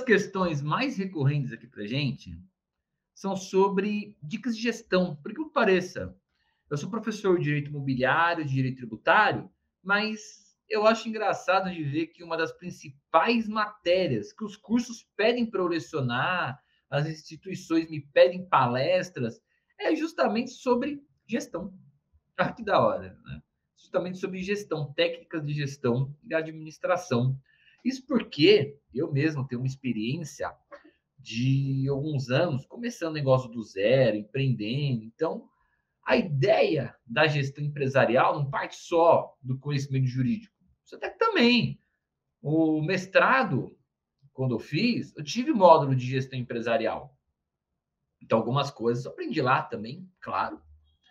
questões mais recorrentes aqui para gente são sobre dicas de gestão. Por que pareça, eu sou professor de direito imobiliário, de direito tributário, mas eu acho engraçado de ver que uma das principais matérias que os cursos pedem para eu lecionar, as instituições me pedem palestras, é justamente sobre gestão. Ah, que da hora, né? Justamente sobre gestão, técnicas de gestão e administração. Isso porque eu mesmo tenho uma experiência de alguns anos começando negócio do zero, empreendendo. Então, a ideia da gestão empresarial não parte só do conhecimento jurídico. Isso até que também. O mestrado, quando eu fiz, eu tive módulo de gestão empresarial. Então, algumas coisas eu aprendi lá também, claro.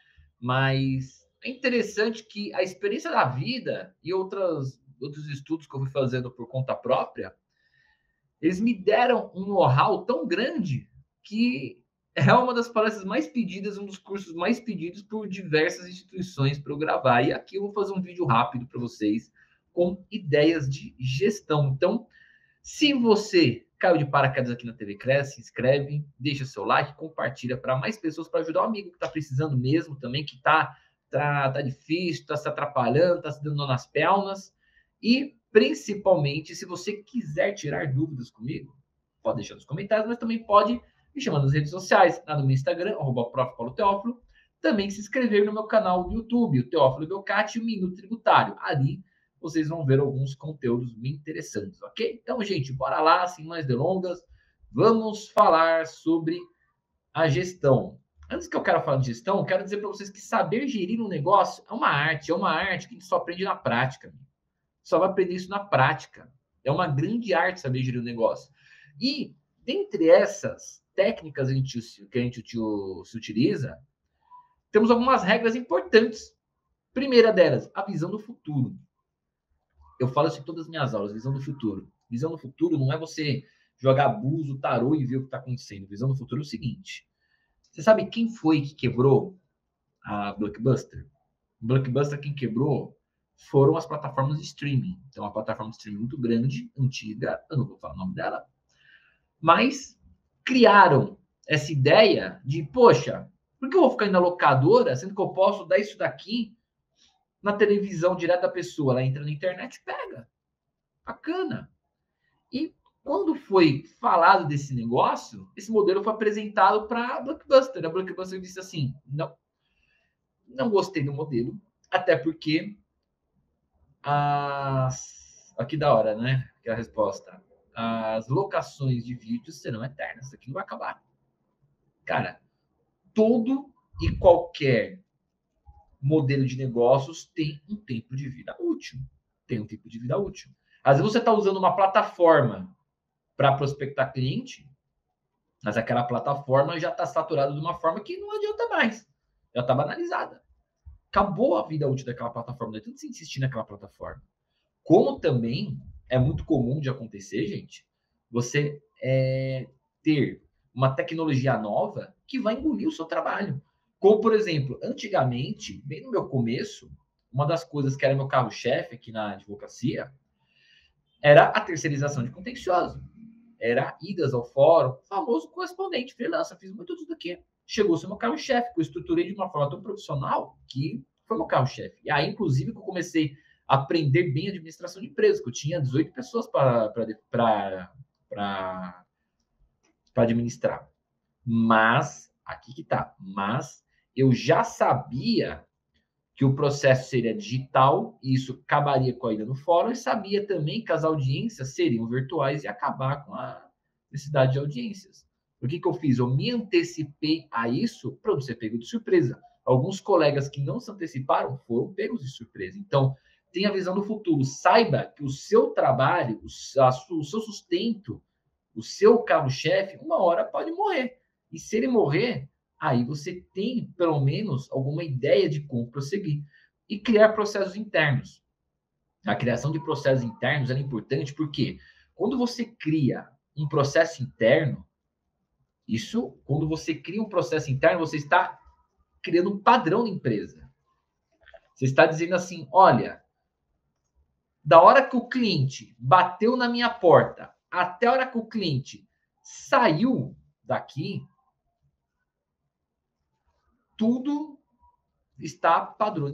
Mas é interessante que a experiência da vida e outros estudos que eu fui fazendo por conta própria, eles me deram um know-how tão grande que é uma das palestras mais pedidas, um dos cursos mais pedidos por diversas instituições para eu gravar. E aqui eu vou fazer um vídeo rápido para vocês com ideias de gestão. Então, se você caiu de paraquedas aqui na TV Cresce, se inscreve, deixa seu like, compartilha para mais pessoas, para ajudar o amigo que está precisando mesmo também, que tá difícil, está se atrapalhando, está se dando nó nas pernas. E, principalmente, se você quiser tirar dúvidas comigo, pode deixar nos comentários, mas também pode me chamar nas redes sociais, lá no meu Instagram, @prof.paulo_teófilo, também se inscrever no meu canal do YouTube, o Teófilo Belcati, o Minuto Tributário. Ali vocês vão ver alguns conteúdos bem interessantes, ok? Então, gente, bora lá, sem mais delongas, vamos falar sobre a gestão. Antes que eu quero falar de gestão, eu quero dizer para vocês que saber gerir um negócio é uma arte que a gente só aprende na prática. Só vai aprender isso na prática. É uma grande arte saber gerir um negócio. E, dentre essas técnicas que a gente se utiliza, temos algumas regras importantes. Primeira delas, a visão do futuro. Eu falo isso em todas as minhas aulas, visão do futuro. Visão do futuro não é você jogar buzo, tarô e ver o que está acontecendo. Visão do futuro é o seguinte. Você sabe quem foi que quebrou a Blockbuster? Blockbuster, quem quebrou foram as plataformas de streaming. Então, uma plataforma de streaming muito grande, antiga, eu não vou falar o nome dela, mas criaram essa ideia de, poxa, por que eu vou ficar indo na locadora, sendo que eu posso dar isso daqui na televisão direto da pessoa? Ela entra na internet e pega. Bacana. E quando foi falado desse negócio, esse modelo foi apresentado para a Blockbuster. A Blockbuster disse assim, não gostei do modelo, até porque aqui da hora, né? Que é a resposta. As locações de vídeos serão eternas. Isso aqui não vai acabar. Cara, todo e qualquer modelo de negócios tem um tempo de vida útil. Tem um tempo de vida útil. Às vezes você está usando uma plataforma para prospectar cliente, mas aquela plataforma já está saturada de uma forma que não adianta mais. Já está banalizada. Acabou a vida útil daquela plataforma. Não é tanto se insistir naquela plataforma. Como também é muito comum de acontecer, gente, você ter uma tecnologia nova que vai engolir o seu trabalho. Como, por exemplo, antigamente, bem no meu começo, uma das coisas que era meu carro-chefe aqui na advocacia era a terceirização de contencioso. Era idas ao fórum, famoso correspondente, freelancer, fiz muito disso daqui. Chegou-se meu carro-chefe, que eu estruturei de uma forma tão profissional que foi meu carro-chefe. E aí, inclusive, que eu comecei a aprender bem a administração de empresas, que eu tinha 18 pessoas para administrar. Mas, aqui que tá, mas eu já sabia que o processo seria digital, e isso acabaria com a ida no fórum, e sabia também que as audiências seriam virtuais e acabar com a necessidade de audiências. O que eu fiz? Eu me antecipei a isso para não ser pego de surpresa. Alguns colegas que não se anteciparam foram pegos de surpresa. Então, tenha a visão do futuro. Saiba que o seu trabalho, o seu sustento, o seu carro-chefe, uma hora pode morrer. E se ele morrer, aí você tem, pelo menos, alguma ideia de como prosseguir. E criar processos internos. A criação de processos internos é importante porque quando você cria um processo interno, quando você cria um processo interno, você está criando um padrão da empresa. Você está dizendo assim, olha, da hora que o cliente bateu na minha porta até a hora que o cliente saiu daqui, tudo está padrão,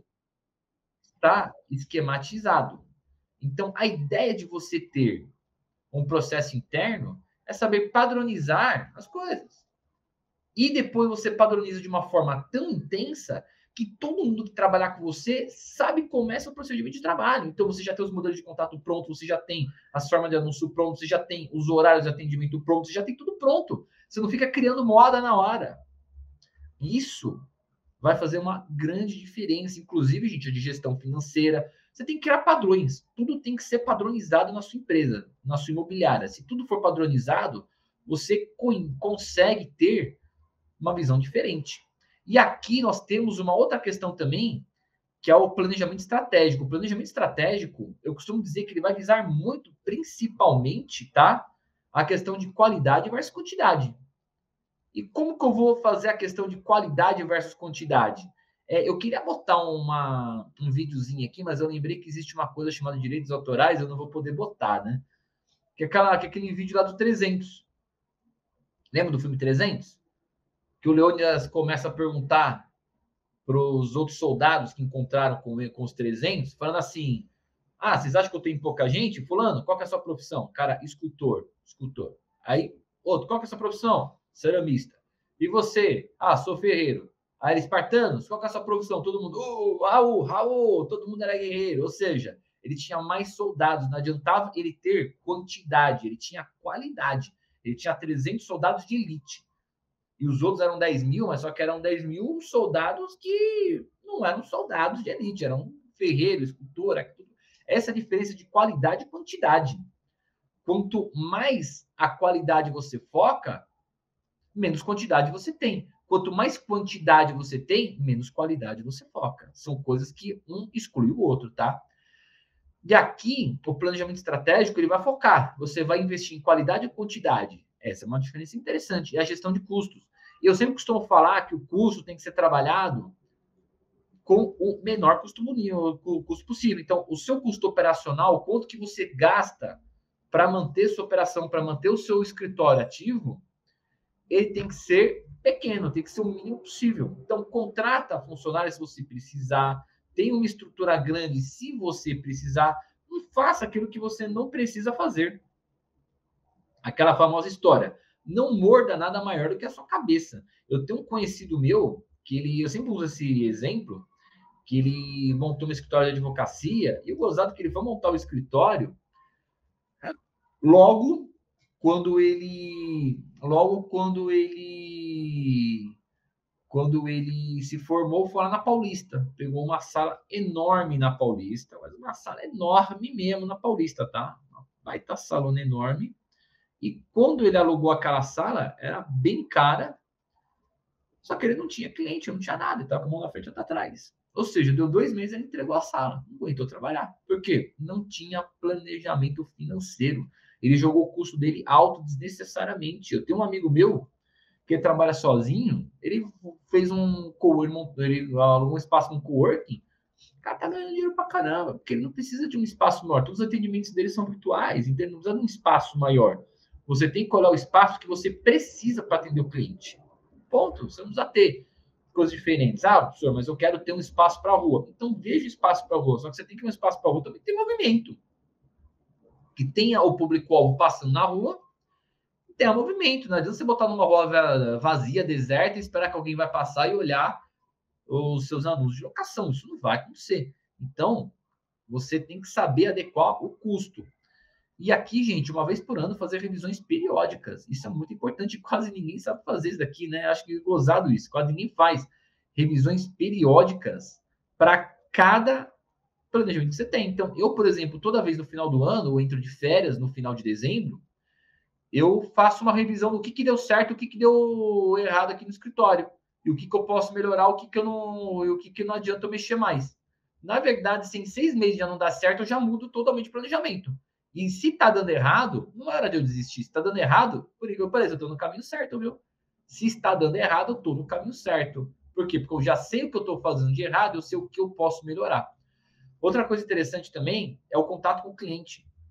está esquematizado. Então, a ideia de você ter um processo interno é saber padronizar as coisas. E depois você padroniza de uma forma tão intensa que todo mundo que trabalhar com você sabe como é seu procedimento de trabalho. Então você já tem os modelos de contato prontos, você já tem as formas de anúncio prontos, você já tem os horários de atendimento prontos, você já tem tudo pronto. Você não fica criando moda na hora. Isso vai fazer uma grande diferença, inclusive, gente, de gestão financeira. Você tem que criar padrões. Tudo tem que ser padronizado na sua empresa, na sua imobiliária. Se tudo for padronizado, você consegue ter uma visão diferente. E aqui nós temos uma outra questão também, que é o planejamento estratégico. O planejamento estratégico, eu costumo dizer que ele vai visar muito, principalmente, tá? A questão de qualidade versus quantidade. E como que eu vou fazer a questão de qualidade versus quantidade? Eu queria botar um videozinho aqui, mas eu lembrei que existe uma coisa chamada direitos autorais, eu não vou poder botar, né? Que é aquele vídeo lá do 300. Lembra do filme 300? Que o Leônidas começa a perguntar para os outros soldados que encontraram com os 300, falando assim: ah, vocês acham que eu tenho pouca gente? Fulano, qual que é a sua profissão? Cara, escultor, escultor. Aí, outro, qual que é a sua profissão? Ceramista. E você? Ah, sou ferreiro. Aí, espartanos, qual que é a sua profissão? Todo mundo, Raul, Raul, todo mundo era guerreiro. Ou seja, ele tinha mais soldados, não adiantava ele ter quantidade, ele tinha qualidade. Ele tinha 300 soldados de elite. E os outros eram 10 mil, mas só que eram 10 mil soldados que não eram soldados de elite, eram ferreiro, escultor, essa é a diferença de qualidade e quantidade. Quanto mais a qualidade você foca, menos quantidade você tem. Quanto mais quantidade você tem, menos qualidade você foca. São coisas que um exclui o outro, tá? E aqui, o planejamento estratégico, ele vai focar. Você vai investir em qualidade e quantidade. Essa é uma diferença interessante. É a gestão de custos. E eu sempre costumo falar que o custo tem que ser trabalhado com o menor custo possível. Então, o seu custo operacional, quanto que você gasta para manter sua operação, para manter o seu escritório ativo, ele tem que ser pequeno, tem que ser o mínimo possível. Então, contrata funcionários se você precisar, tem uma estrutura grande se você precisar, não faça aquilo que você não precisa fazer. Aquela famosa história, não morda nada maior do que a sua cabeça. Eu tenho um conhecido meu, eu sempre uso esse exemplo, que ele montou um escritório de advocacia, e o gozado que ele foi montar o escritório, logo quando ele se formou, foi lá na Paulista. Pegou uma sala enorme na Paulista, mas uma sala enorme mesmo na Paulista, tá? Uma baita salona enorme. E quando ele alugou aquela sala, era bem cara, só que ele não tinha cliente, não tinha nada, ele estava com a mão na frente e outra atrás. Ou seja, deu 2 meses e ele entregou a sala, não aguentou trabalhar. Por quê? Não tinha planejamento financeiro. Ele jogou o custo dele alto desnecessariamente. Eu tenho um amigo meu que trabalha sozinho, ele fez ele alugou um espaço no coworking, o cara tá ganhando dinheiro pra caramba, porque ele não precisa de um espaço maior. Todos os atendimentos dele são virtuais, então ele não precisa de um espaço maior. Você tem que olhar o espaço que você precisa para atender o cliente. Ponto. Você não precisa ter coisas diferentes. Ah, professor, mas eu quero ter um espaço para a rua. Então veja espaço para a rua. Só que você tem que ter um espaço para a rua também tem movimento. Que tenha o público-alvo passando na rua e tenha movimento. Não adianta você botar numa rua vazia, deserta, e esperar que alguém vai passar e olhar os seus anúncios de locação. Isso não vai acontecer. Então, você tem que saber adequar o custo. E aqui, gente, uma vez por ano, fazer revisões periódicas. Isso é muito importante. Quase ninguém sabe fazer isso daqui, né? Acho que é gozado isso. Quase ninguém faz revisões periódicas para cada planejamento que você tem. Então, eu, por exemplo, toda vez no final do ano, ou entro de férias no final de dezembro, eu faço uma revisão do que deu certo e o que deu errado aqui no escritório. E o que eu posso melhorar, o que eu não, e o que não adianta eu mexer mais. Na verdade, se em 6 meses já não dá certo, eu já mudo totalmente o planejamento. E se tá dando errado, não é hora de eu desistir. Se tá dando errado, por igual parece, eu tô no caminho certo, viu? Se está dando errado, eu tô no caminho certo. Por quê? Porque eu já sei o que eu tô fazendo de errado, eu sei o que eu posso melhorar. Outra coisa interessante também é o contato com o cliente.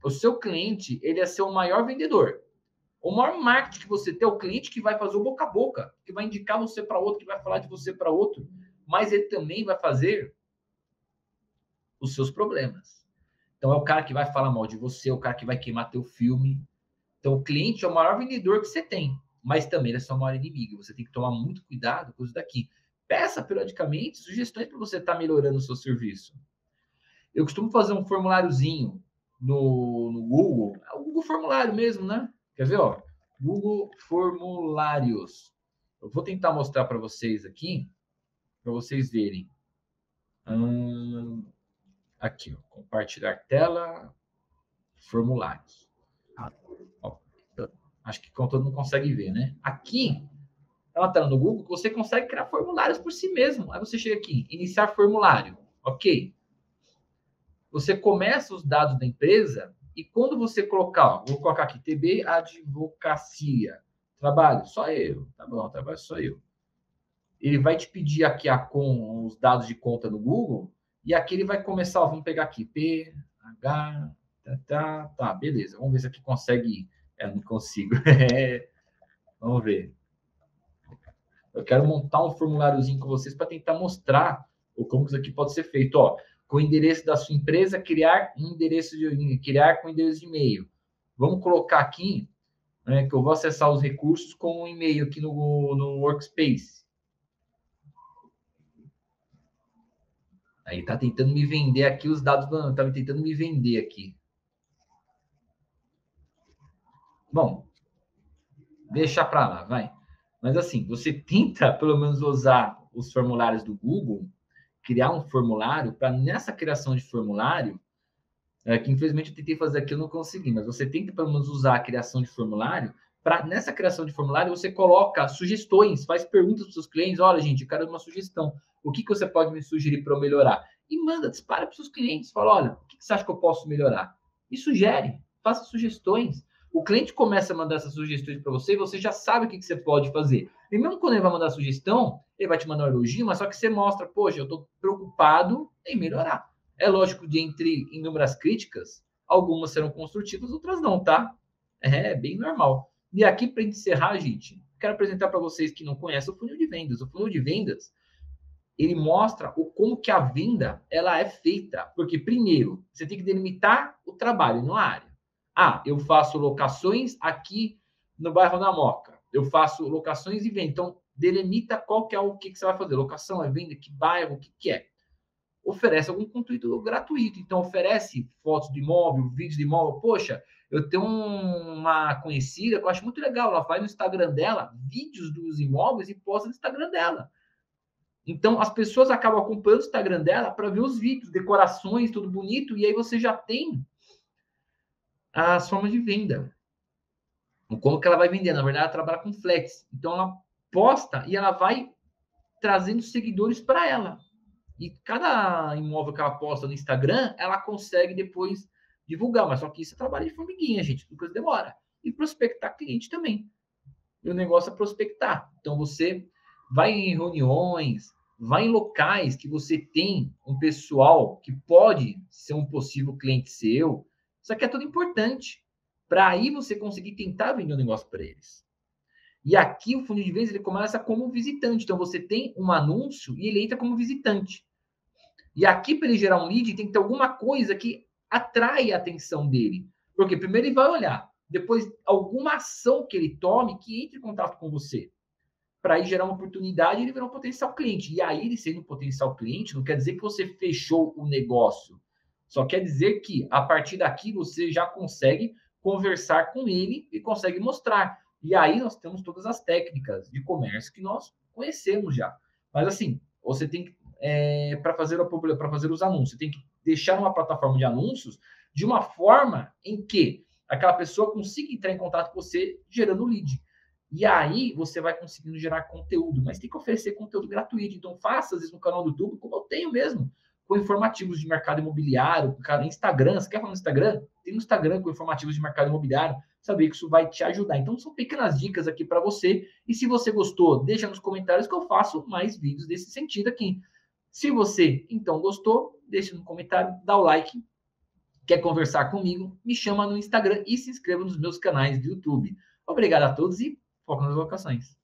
o seu cliente, ele é seu maior vendedor. O maior marketing que você tem é o cliente que vai fazer o boca a boca, que vai indicar você para outro, que vai falar de você para outro, mas ele também vai fazer os seus problemas. Então, é o cara que vai falar mal de você, é o cara que vai queimar teu filme. Então, o cliente é o maior vendedor que você tem, mas também ele é seu maior inimigo. Você tem que tomar muito cuidado com isso daqui. Peça periodicamente sugestões para você estar melhorando o seu serviço. Eu costumo fazer um formuláriozinho no Google, é o Google Formulário mesmo, né? Quer ver, ó? Google Formulários. Eu vou tentar mostrar para vocês aqui, para vocês verem. Aqui, ó, compartilhar tela, formulários. Ó, acho que todo mundo consegue ver, né? Aqui, ela está no Google, você consegue criar formulários por si mesmo. Aí você chega aqui, iniciar formulário. Ok. Você começa os dados da empresa e quando você colocar, ó, vou colocar aqui, TB Advocacia, trabalho, só eu. Tá bom, trabalho só eu. Ele vai te pedir aqui com os dados de conta no Google e aqui ele vai começar, ó, vamos pegar aqui, PH, tá, beleza. Vamos ver se aqui consegue. Não consigo. Vamos ver. Eu quero montar um formuláriozinho com vocês para tentar mostrar como isso aqui pode ser feito. Ó, com o endereço da sua empresa, criar com endereço de e-mail. Vamos colocar aqui, né, que eu vou acessar os recursos com um e-mail aqui no Workspace. Aí tá tentando me vender aqui os dados, tá tentando me vender aqui. Bom, deixa para lá, vai. Mas assim, você tenta pelo menos usar os formulários do Google, criar um formulário para nessa criação de formulário, que infelizmente eu tentei fazer aqui, eu não consegui, mas você tenta pelo menos usar a criação de formulário para nessa criação de formulário você coloca sugestões, faz perguntas para os seus clientes, olha gente, eu quero uma sugestão, o que você pode me sugerir para eu melhorar? E manda, dispara para os seus clientes, fala, olha, o que você acha que eu posso melhorar? E sugere, faça sugestões. O cliente começa a mandar essas sugestões para você e você já sabe o que você pode fazer. E mesmo quando ele vai mandar sugestão, ele vai te mandar um elogio, mas só que você mostra, poxa, eu estou preocupado em melhorar. É lógico de entre inúmeras críticas, algumas serão construtivas, outras não, tá? É bem normal. E aqui, para encerrar, gente, quero apresentar para vocês que não conhecem o funil de vendas. O funil de vendas, ele mostra como que a venda ela é feita. Porque, primeiro, você tem que delimitar o trabalho, não a área. Eu faço locações aqui no bairro da Moca. Eu faço locações e venda. Então, delimita qual que é o que você vai fazer. Locação, é venda, que bairro, o que é. Oferece algum conteúdo gratuito. Então, oferece fotos de imóvel, vídeos de imóvel. Poxa, eu tenho uma conhecida que eu acho muito legal. Ela faz no Instagram dela vídeos dos imóveis e posta no Instagram dela. Então, as pessoas acabam acompanhando o Instagram dela para ver os vídeos, decorações, tudo bonito. E aí você já tem as formas de venda. Como que ela vai vender? Na verdade, ela trabalha com flex. Então, ela posta e ela vai trazendo seguidores para ela. E cada imóvel que ela posta no Instagram, ela consegue depois divulgar. Mas só que isso é trabalho de formiguinha, gente. Tudo coisa demora. E prospectar cliente também. E o negócio é prospectar. Então, você vai em reuniões, vai em locais que você tem um pessoal que pode ser um possível cliente seu. Isso aqui é tudo importante. Para aí você conseguir tentar vender um negócio para eles. E aqui o funil de vendas ele começa como visitante. Então você tem um anúncio e ele entra como visitante. E aqui para ele gerar um lead tem que ter alguma coisa que atrai a atenção dele. Porque primeiro ele vai olhar, depois alguma ação que ele tome que entre em contato com você. Para aí gerar uma oportunidade e ele virar um potencial cliente. E aí ele sendo um potencial cliente não quer dizer que você fechou o negócio. Só quer dizer que a partir daqui você já consegue conversar com ele e consegue mostrar. E aí nós temos todas as técnicas de comércio que nós conhecemos já. Mas assim, você tem que, para fazer os anúncios, você tem que deixar uma plataforma de anúncios de uma forma em que aquela pessoa consiga entrar em contato com você gerando lead. E aí você vai conseguindo gerar conteúdo, mas tem que oferecer conteúdo gratuito. Então faça, às vezes, no canal do YouTube, como eu tenho mesmo, com informativos de mercado imobiliário, no Instagram. Você quer falar no Instagram? Tem no Instagram com informativos de mercado imobiliário. Saber que isso vai te ajudar. Então são pequenas dicas aqui para você. E se você gostou, deixa nos comentários que eu faço mais vídeos desse sentido aqui. Se você, então, gostou, deixa no comentário, dá o like, Quer conversar comigo? Me chama no Instagram e se inscreva nos meus canais do YouTube. Obrigado a todos e foco nas locações.